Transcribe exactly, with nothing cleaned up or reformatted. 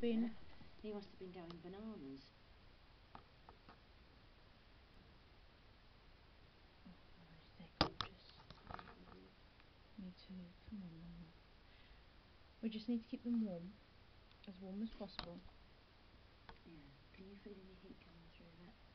been... there. He must have been going bananas. Oh, they're gorgeous. Me too. Come on, Mama. We just need to keep them warm, as warm as possible. Yeah. Can you feel any heat coming through that?